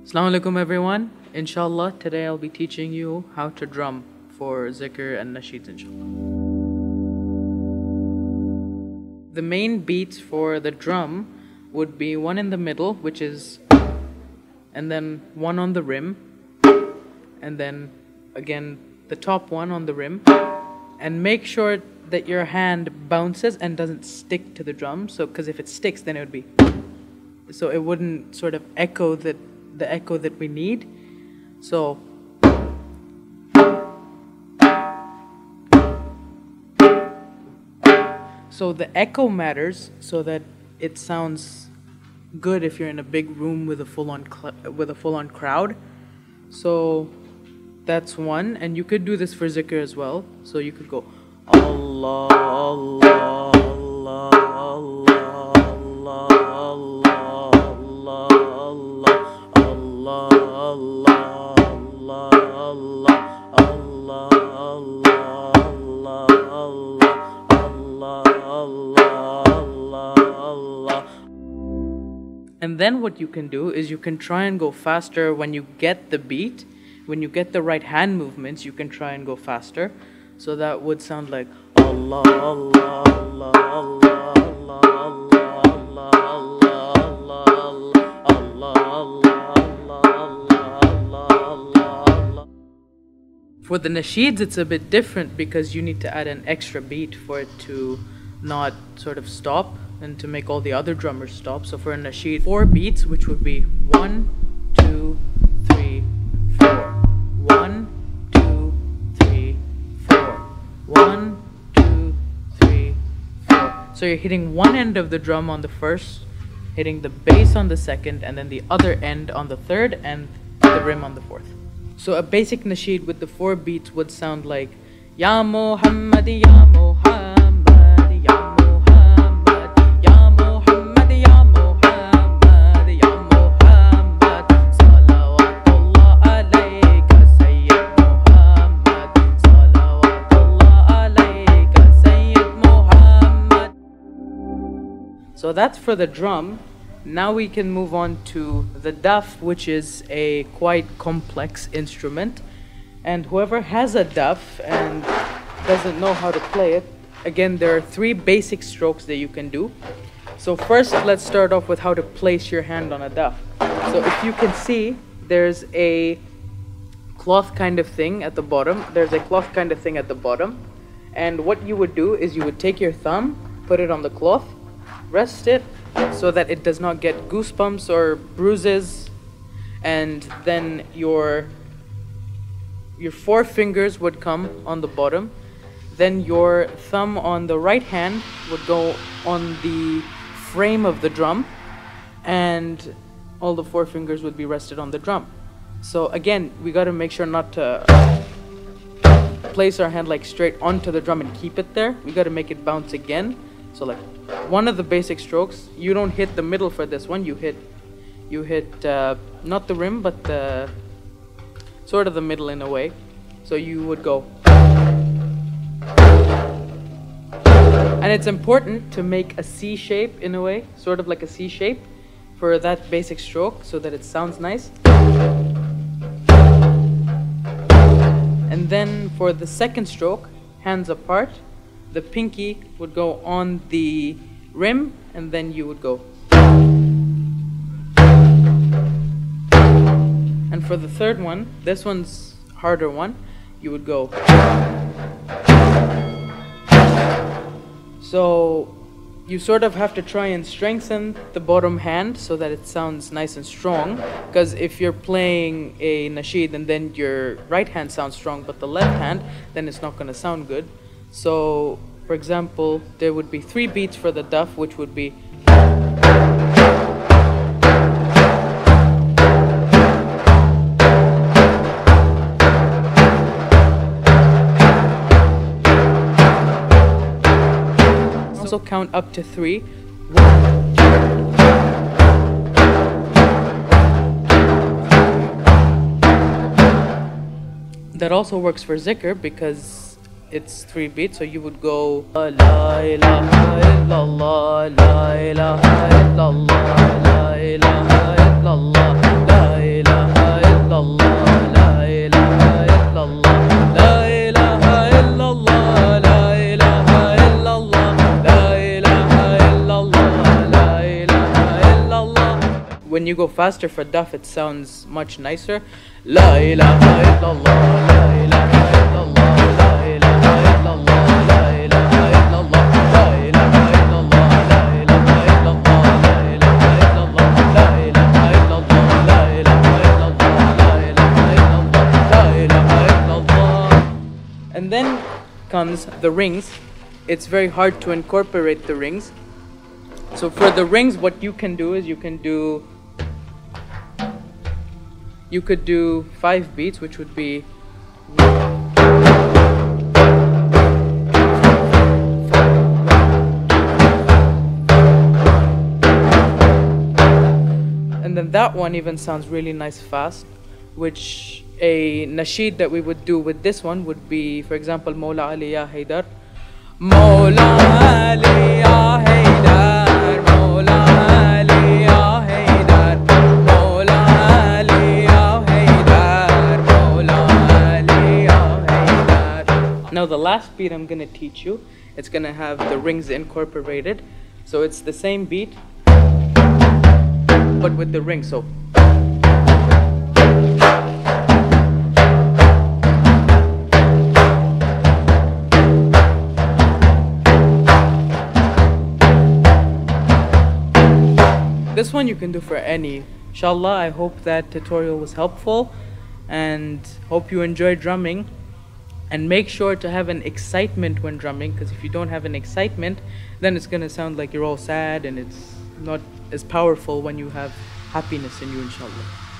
Assalamu alaikum everyone. Inshallah, today I'll be teaching you how to drum for Zikr and Nasheeds, inshallah. The main beats for the drum would be one in the middle, which is, and then one on the rim, and then again the top one on the rim, and make sure that your hand bounces and doesn't stick to the drum. So, because if it sticks, then it would be, so it wouldn't sort of echo the echo that we need. So the echo matters so that it sounds good if you're in a big room with a full-on crowd. So that's one, and you could do this for Zikr as well. So you could go Allah, Allah, Allah, Allah, Allah, Allah, Allah, Allah. And then what you can do is you can try and go faster when you get the beat. When you get the right hand movements, you can try and go faster. So that would sound like Allah, Allah, Allah, Allah, Allah, Allah. For the nasheeds, it's a bit different because you need to add an extra beat for it to not sort of stop and to make all the other drummers stop. So for a nasheed, 4 beats, which would be 1, 2, 3, 4. 1, 2, 3, 4. 1, 2, 3, 4. So you're hitting one end of the drum on the first, hitting the bass on the second, and then the other end on the third, and the rim on the fourth. So a basic nasheed with the 4 beats would sound like Ya Muhammad, Ya Muhammad, Ya Muhammad, Ya Muhammad, Ya Muhammad, Ya Muhammad, Salawatullah alayka Sayyid Muhammad, Salawatullah alayka Sayyid Muhammad. So that's for the drum. Now we can move on to the Duff, which is a quite complex instrument. And whoever has a Duff and doesn't know how to play it, again, there are 3 basic strokes that you can do. So first, let's start off with how to place your hand on a Duff. So if you can see, there's a cloth kind of thing at the bottom. And what you would do is you would take your thumb, put it on the cloth, rest it, so that it does not get goosebumps or bruises, and then your 4 fingers would come on the bottom. Then your thumb on the right hand would go on the frame of the drum, and all the 4 fingers would be rested on the drum. So again, we got to make sure not to place our hand like straight onto the drum and keep it there. We got to make it bounce again. So like one of the basic strokes, you don't hit the middle for this one, you hit not the rim, but the sort of the middle in a way. So you would go, and it's important to make a C shape in a way, sort of like a C shape for that basic stroke so that it sounds nice. And then for the second stroke, hands apart, the pinky would go on the rim, and then you would go. And for the third one, this one's harder one, you would go. So you sort of have to try and strengthen the bottom hand so that it sounds nice and strong, because if you're playing a nasheed and then your right hand sounds strong but the left hand, then it's not going to sound good. So, for example, there would be 3 beats for the Duff, which would be also count up to 3. 1. That also works for Zikr because it's 3 beats, so you would go La ilaha illallah, La ilaha illallah, La ilaha illallah, La ilaha when you go faster for Duff, it sounds much nicer. La ilaha illallah, la ilaha illallah, la ilaha illallah, la ilaha illallah, la ilaha illallah, la ilaha illallah, la ilaha illallah, la ilaha illallah, la ilaha illallah, la ilaha illallah, la ilaha illallah. And then comes the rings. It's very hard to incorporate the rings. So for the rings, what you can do is you could do 5 beats, which would be and then that one even sounds really nice fast, which a nasheed that we would do with this one would be, for example, Mawla Ali Ya Haydar, Mawla Ali Ya Haydar, Mawla Ali Ya Haydar, Mawla Ali Ya Haydar, Mawla Ali Ya Haydar. Now the last beat I'm gonna teach you, it's gonna have the rings incorporated. So it's the same beat, but with the rings. So this one you can do for any. Inshallah, I hope that tutorial was helpful and hope you enjoy drumming. And make sure to have an excitement when drumming, because if you don't have an excitement, then it's going to sound like you're all sad and it's not as powerful when you have happiness in you, inshallah.